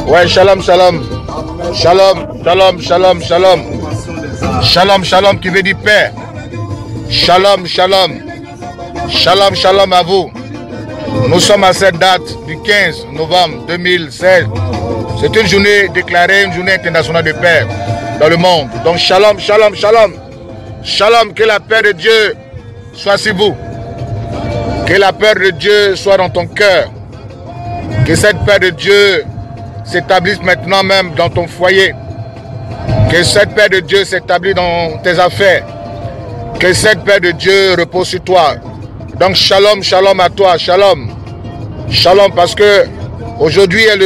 Ouais, shalom, shalom. Shalom, shalom, shalom, shalom. Shalom, shalom qui veut dire paix. Shalom, shalom. Shalom, shalom à vous. Nous sommes à cette date du 15 novembre 2016. C'est une journée déclarée, une journée internationale de paix dans le monde. Donc shalom, shalom, shalom. Shalom, que la paix de Dieu soit sur vous. Que la paix de Dieu soit dans ton cœur. Que cette paix de Dieu s'établisse maintenant même dans ton foyer. Que cette paix de Dieu s'établisse dans tes affaires. Que cette paix de Dieu repose sur toi. Donc shalom, shalom à toi, shalom. Shalom parce que aujourd'hui est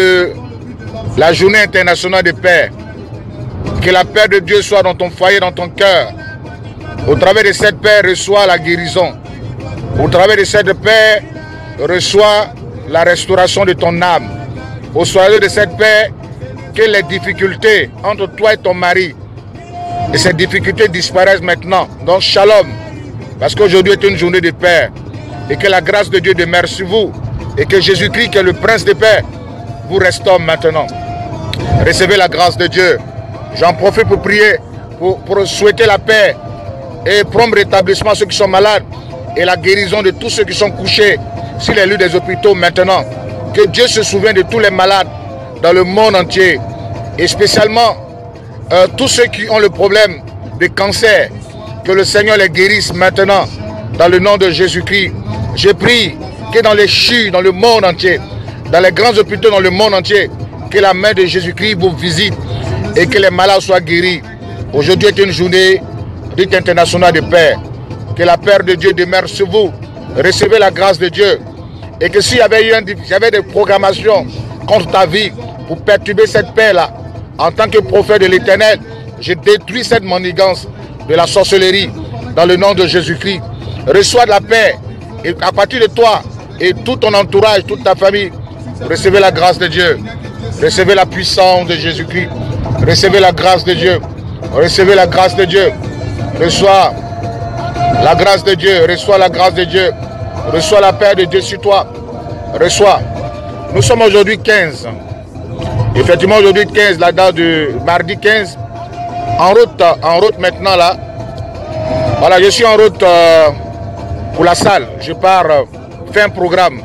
la journée internationale de paix. Que la paix de Dieu soit dans ton foyer, dans ton cœur. Au travers de cette paix, reçois la guérison. Au travers de cette paix, reçois la restauration de ton âme. Au travers de cette paix, que les difficultés entre toi et ton mari, et ces difficultés disparaissent maintenant. Donc shalom, parce qu'aujourd'hui est une journée de paix. Et que la grâce de Dieu demeure sur vous. Et que Jésus-Christ, qui est le prince de paix, vous restaure maintenant. Recevez la grâce de Dieu. J'en profite pour prier, pour souhaiter la paix et prompt rétablissement à ceux qui sont malades et la guérison de tous ceux qui sont couchés sur les lits des hôpitaux maintenant. Que Dieu se souvienne de tous les malades dans le monde entier et spécialement tous ceux qui ont le problème de cancer. Que le Seigneur les guérisse maintenant dans le nom de Jésus-Christ. Je prie que dans les CHU, dans le monde entier, dans les grands hôpitaux dans le monde entier, que la main de Jésus-Christ vous visite et que les malades soient guéris. Aujourd'hui est une journée dite internationale de paix. Que la paix de Dieu demeure sur vous. Recevez la grâce de Dieu. Et que s'il y avait des programmations contre ta vie pour perturber cette paix-là, en tant que prophète de l'Éternel, je détruis cette manigance de la sorcellerie dans le nom de Jésus-Christ. Reçois de la paix et à partir de toi et tout ton entourage, toute ta famille, recevez la grâce de Dieu. Recevez la puissance de Jésus-Christ. Recevez la grâce de Dieu. Recevez la grâce de Dieu. Reçois la grâce de Dieu. Reçois la grâce de Dieu. Reçois la paix de Dieu sur toi. Reçois. Nous sommes aujourd'hui 15. Effectivement, aujourd'hui 15, la date du mardi 15. En route maintenant là. Voilà, je suis en route pour la salle. Je pars faire un programme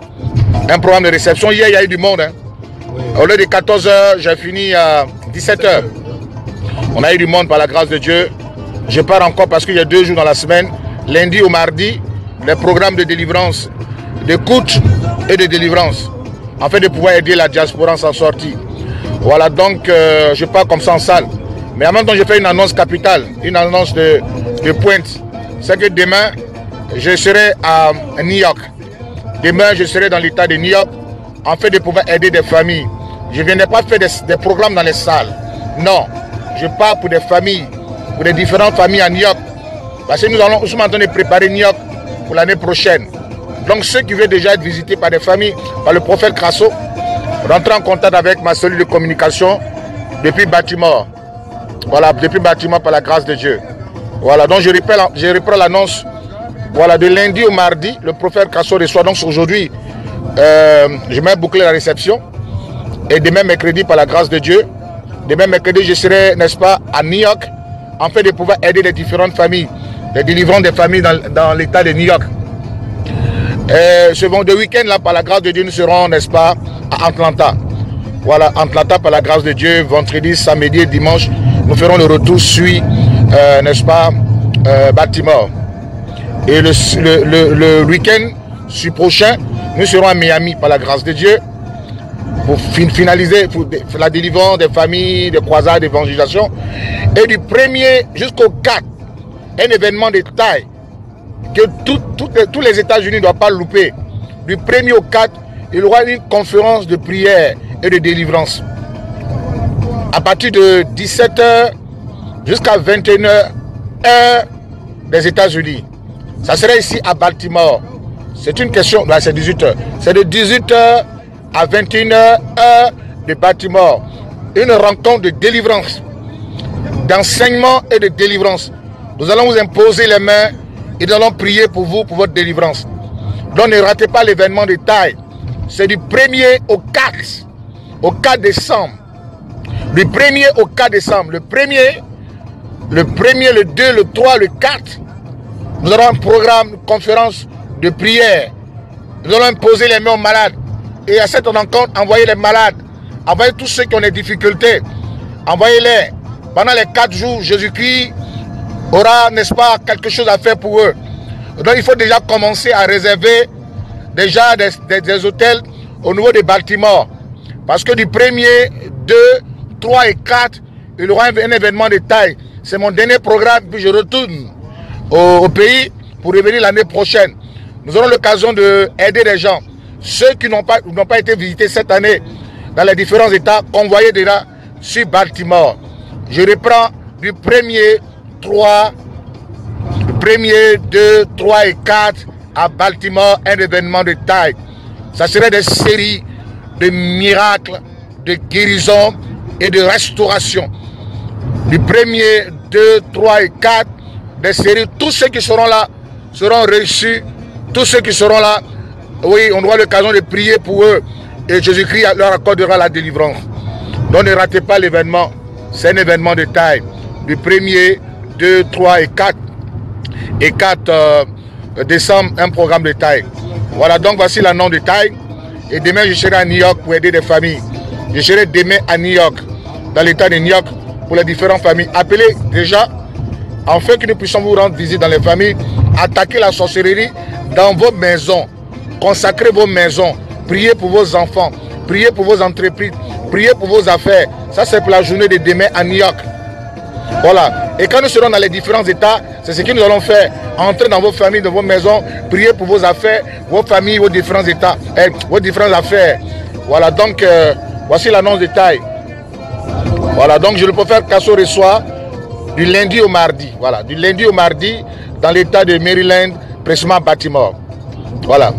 de réception. Hier, il y a eu du monde. Hein. Au lieu de 14 h, j'ai fini à 17 h. On a eu du monde par la grâce de Dieu. Je pars encore parce qu'il y a 2 jours dans la semaine, lundi au mardi, les programmes de délivrance, d'écoute et de délivrance, afin de pouvoir aider la diaspora en s'en sortir. Voilà, donc je pars comme ça en salle. Mais en même temps, je fais une annonce capitale, une annonce de pointe. C'est que demain, je serai à New York. Demain, je serai dans l'état de New York, afin de pouvoir aider des familles. Je ne viendrai pas faire des programmes dans les salles. Non, je pars pour des familles, pour des différentes familles à New York. Parce que nous sommes en train de préparer New York pour l'année prochaine. Donc ceux qui veulent déjà être visités par des familles, par le prophète Crasso, rentrez en contact avec ma cellule de communication depuis Baltimore. Voilà, depuis Baltimore par la grâce de Dieu. Voilà, donc je reprends l'annonce. Voilà, de lundi au mardi, le prophète Crasso reçoit. Donc aujourd'hui, je vais boucler la réception. Et demain mercredi, par la grâce de Dieu, demain mercredi, je serai, n'est-ce pas, à New York, afin de pouvoir aider les différentes familles, les délivrants des familles dans l'état de New York. Ce vendredi week-end, là, par la grâce de Dieu, nous serons, n'est-ce pas, à Atlanta. Voilà, Atlanta, par la grâce de Dieu, vendredi, samedi et dimanche, nous ferons le retour sur, n'est-ce pas, Baltimore. Et le week-end prochain, nous serons à Miami, par la grâce de Dieu, pour finaliser la délivrance des familles, des croisades, d'évangélisation. Et du 1er jusqu'au 4, un événement de taille que tous les États-Unis ne doivent pas louper. Du 1er au 4, il y aura une conférence de prière et de délivrance. À partir de 17 h jusqu'à 21 h, heure des États-Unis. Ça serait ici à Baltimore. C'est une question, là c'est 18 h. C'est de 18 h à 21 h, heure de Baltimore. Une rencontre de délivrance, d'enseignement et de délivrance. Nous allons vous imposer les mains et nous allons prier pour vous, pour votre délivrance. Donc ne ratez pas l'événement de taille. C'est du 1er au 4 au 4 décembre. Du 1er au 4 décembre. Le 1er, le 2, le 3, le 4. Nous aurons un programme, une conférence de prière. Nous allons imposer les mains aux malades. Et à cette rencontre, envoyez les malades. Envoyez tous ceux qui ont des difficultés. Envoyez-les. Pendant les 4 jours, Jésus-Christ aura, n'est-ce pas, quelque chose à faire pour eux. Donc il faut déjà commencer à réserver déjà des hôtels au niveau de Baltimore. Parce que du 1er, 2, 3 et 4, il y aura un événement de taille. C'est mon dernier programme, puis je retourne au pays pour revenir l'année prochaine. Nous aurons l'occasion d'aider les gens. Ceux qui n'ont pas été visités cette année dans les différents États, convoyés déjà sur Baltimore. Je reprends du 1er, 3, 1er, 2, 3 et 4 à Baltimore, un événement de taille. Ça serait des séries de miracles, de guérison et de restauration. Du 1er, 2, 3 et 4, des séries, tous ceux qui seront là seront reçus. Tous ceux qui seront là, oui, on aura l'occasion de prier pour eux. Et Jésus-Christ leur accordera la délivrance. Donc ne ratez pas l'événement. C'est un événement de taille. Du 1er, 2, 3 et 4. Et 4 décembre, un programme de taille. Voilà, donc voici l'annonce de taille. Et demain, je serai à New York pour aider des familles. Je serai demain à New York, dans l'état de New York, pour les différentes familles. Appelez déjà, afin que nous puissions vous rendre visite dans les familles. Attaquez la sorcellerie dans vos maisons. Consacrez vos maisons. Priez pour vos enfants. Priez pour vos entreprises. Priez pour vos affaires. Ça, c'est pour la journée de demain à New York. Voilà. Et quand nous serons dans les différents États, c'est ce que nous allons faire. Entrez dans vos familles, dans vos maisons. Priez pour vos affaires, vos familles, vos différents États, vos différentes affaires. Voilà. Donc, voici l'annonce de taille. Voilà. Donc, je le prophète Kasso reçoit du lundi au mardi. Voilà. Du lundi au mardi dans l'État de Maryland, précisément à Baltimore. Voilà.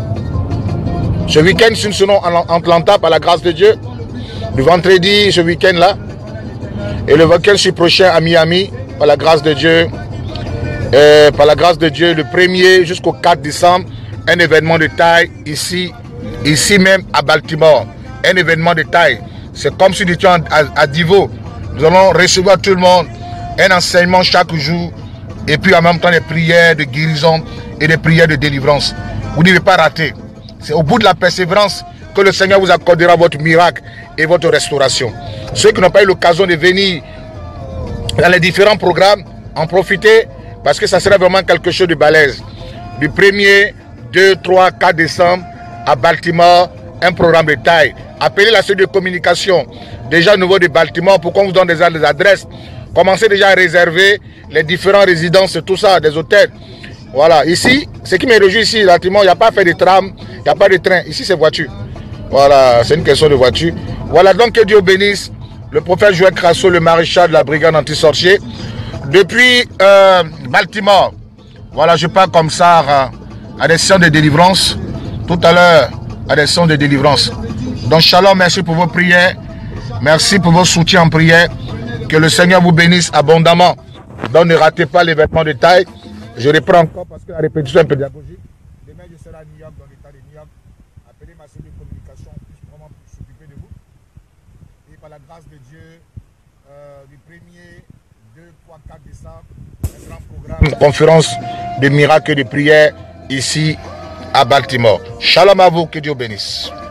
Ce week-end, nous serons en Atlanta par la grâce de Dieu. Le vendredi, ce week-end-là. Et le week-end prochain à Miami, par la grâce de Dieu. Par la grâce de Dieu, le 1er jusqu'au 4 décembre, un événement de taille ici même à Baltimore. Un événement de taille. C'est comme si nous étions à Divo. Nous allons recevoir tout le monde. Un enseignement chaque jour. Et puis en même temps des prières de guérison et des prières de délivrance. Vous ne devez pas rater. C'est au bout de la persévérance que le Seigneur vous accordera votre miracle et votre restauration. Ceux qui n'ont pas eu l'occasion de venir dans les différents programmes, en profitez parce que ça sera vraiment quelque chose de balèze. Du 1er, 2, 3, 4 décembre à Baltimore, un programme de taille. Appelez la cellule de communication déjà au niveau de Baltimore pour qu'on vous donne des adresses. Commencez déjà à réserver les différentes résidences, tout ça, des hôtels. Voilà, ici, ce qui me réjouit ici, relativement, il n'y a pas fait de tram, il n'y a pas de train. Ici, c'est voiture. Voilà, c'est une question de voiture. Voilà, donc que Dieu bénisse le prophète Joël Crasso, le maréchal de la brigade anti-sorcier. Depuis Baltimore, voilà, je pars comme ça à des séances de délivrance. Tout à l'heure, à des séances de délivrance. Donc, shalom, merci pour vos prières. Merci pour vos soutiens en prière. Que le Seigneur vous bénisse abondamment. Donc ne ratez pas l'événement de taille. Je reprends encore parce que la répétition est un peu pédagogique. Demain je serai à New York, dans l'état de New York. Appelez ma cellule de communication pour s'occuper de vous. Et par la grâce de Dieu, du 1er, 2, 3, 4 décembre, un grand programme. Une conférence de miracles et de prières ici à Baltimore. Shalom à vous, que Dieu bénisse.